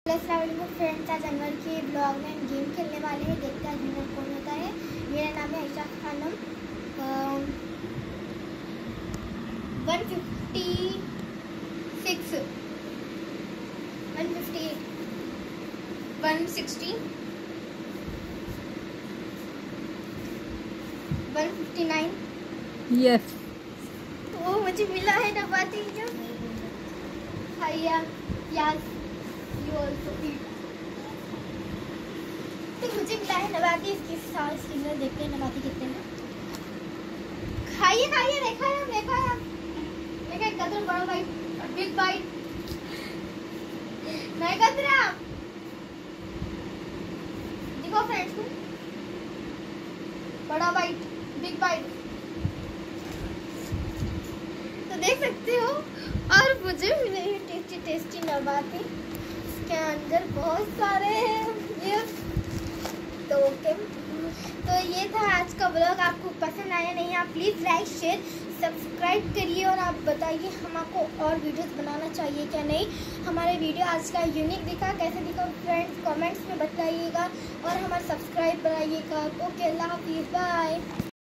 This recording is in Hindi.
फ्रेंड्स, आज अनवर के ब्लॉग में हम गेम खेलने वाले हैं। देखते हैं आज अनवर कौन होता है। मेरा नाम है आयशा खानम। 156 158 160 159। यस, वो मुझे मिला है ना बातें जो यार यू ऑल्सो ईट। तो मुझे मिला है नबाती। इसके साथ स्किन में देखते हैं नबाती कितने हैं। खाइए खाइए, देखा है देखा कदर बड़ा बाइट, बिग बाइट नहीं कदरा। देखो फ्रेंड्स को, बड़ा बाइट, बिग बाइट तो देख सकते हो। और मुझे मिले हैं टेस्टी टेस्टी नबाती। इसके अंदर बहुत सारे हैं ये। तो ओके, तो ये था आज का ब्लॉग। आपको पसंद आया नहीं? आप प्लीज़ लाइक शेयर सब्सक्राइब करिए और आप बताइए हमको और वीडियोस बनाना चाहिए क्या नहीं। हमारे वीडियो आज का यूनिक दिखा, कैसे दिखा फ्रेंड्स कमेंट्स में बताइएगा और हमारा सब्सक्राइब कराइएगा। ओके, अल्लाह हाफिज़, बाय।